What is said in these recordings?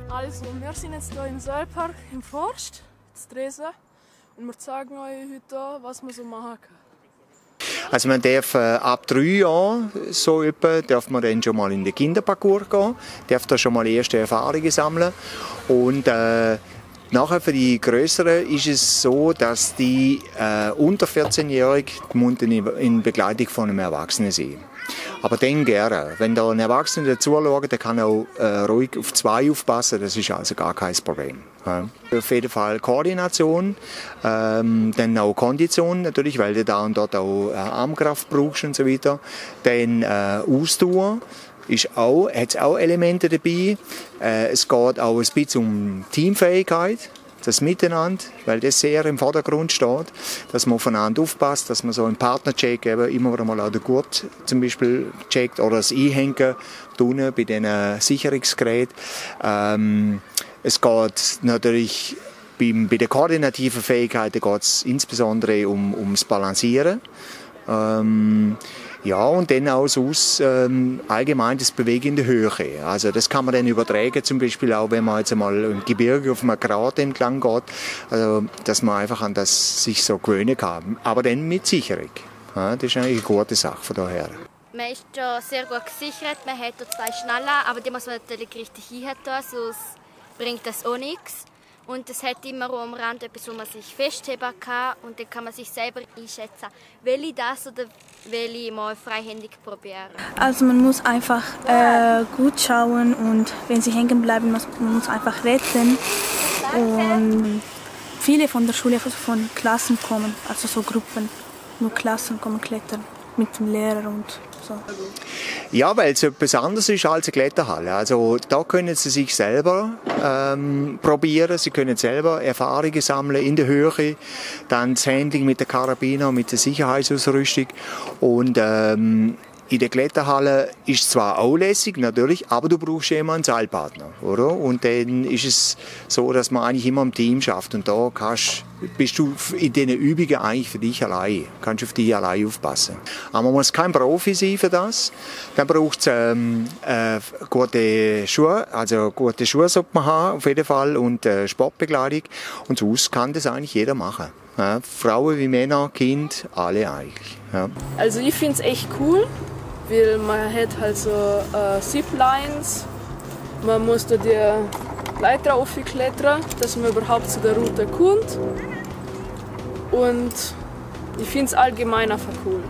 Also, wir sind jetzt hier im Seilpark im Forst, in Tresen, und wir zeigen euch heute, was man so machen kann. Also man darf ab 3 Jahren so etwa, darf man dann schon mal in den Kinderparcours gehen, darf da schon mal erste Erfahrungen sammeln und nachher für die Größeren ist es so, dass die unter 14-Jährigen in Begleitung von einem Erwachsenen sind. Aber dann gerne. Wenn da ein Erwachsener dazuschaut, der kann auch ruhig auf 2 aufpassen, das ist also gar kein Problem. Ja. Auf jeden Fall Koordination, dann auch Kondition natürlich, weil du da und dort auch Armkraft brauchst und so weiter. Dann Ausdauer. Hat auch Elemente dabei. Es geht auch ein bisschen um Teamfähigkeit, das Miteinander, weil das sehr im Vordergrund steht, dass man aufeinander aufpasst, dass man so einen Partnercheck immer wieder mal auch den Gurt zum Beispiel checkt oder das Einhängen tun bei den Sicherungsgeräten. Es geht natürlich bei den koordinativen Fähigkeiten geht's insbesondere ums Balancieren. Ja, und dann auch sonst, allgemein das Bewegen in der Höhe. Also das kann man dann übertragen, zum Beispiel auch, wenn man jetzt einmal im Gebirge auf einem Grat entlang geht, also, dass man einfach an das sich so gewöhnen kann. Aber dann mit Sicherung. Ja, das ist eigentlich eine gute Sache von daher. Man ist schon sehr gut gesichert, man hat hier 2 Schnallen, aber die muss man natürlich richtig hinhalten, sonst bringt das auch nichts. Und es hat immer am Rand etwas, wo man sich festheben kann und dann kann man sich selber einschätzen, will ich das oder will ich mal freihändig probieren. Also man muss einfach gut schauen und wenn sie hängen bleiben, man muss einfach retten. Und viele von der Schule, also von Klassen kommen, also so Gruppen, nur Klassen kommen klettern mit dem Lehrer und so. Ja, weil es etwas anderes ist als eine Kletterhalle. Also da können Sie sich selber probieren, Sie können selber Erfahrungen sammeln in der Höhe, dann das Handling mit der Karabiner, mit der Sicherheitsausrüstung und in der Kletterhalle ist es zwar auch lässig, natürlich, aber du brauchst immer einen Seilpartner, oder? Und dann ist es so, dass man eigentlich immer im Team schafft und da bist du in diesen Übungen eigentlich für dich allein, kannst auf dich allein aufpassen. Aber man muss kein Profi sein für das. Dann braucht es gute Schuhe, also gute Schuhe sollte man haben, auf jeden Fall, und Sportbekleidung. Und sonst kann das eigentlich jeder machen. Ja, Frauen wie Männer, Kinder, alle eigentlich. Ja. Also ich finde es echt cool, weil man hat halt so Ziplines, man muss da die Leiter aufklettern, dass man überhaupt zu der Route kommt. Und ich finde es allgemein einfach cool.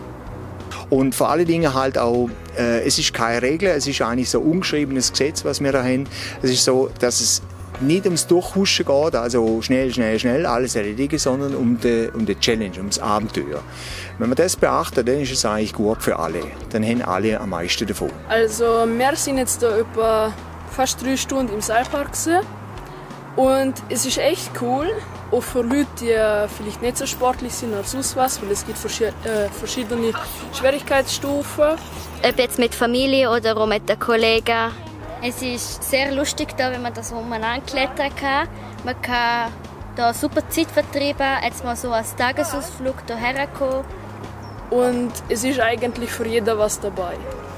Und vor allen Dingen halt auch, es ist keine Regel, es ist eigentlich so ein ungeschriebenes Gesetz, was wir da haben. Es ist so, dass es nicht ums Durchhuschen geht, also schnell, alles erledigen, sondern um die Challenge, ums Abenteuer. Wenn man das beachtet, dann ist es eigentlich gut für alle. Dann haben alle am meisten davon. Also wir sind jetzt da etwa fast 3 Stunden im Seilpark gewesen. Und es ist echt cool, auch für Leute, die vielleicht nicht so sportlich sind oder sonst was, weil es gibt verschiedene Schwierigkeitsstufen. Ob jetzt mit Familie oder auch mit den Kollegen. Es ist sehr lustig, da, wenn man das umeinander klettern kann. Man kann da super Zeit vertreiben, jetzt mal so als Tagesausflug hierher kommen. Und es ist eigentlich für jeden was dabei.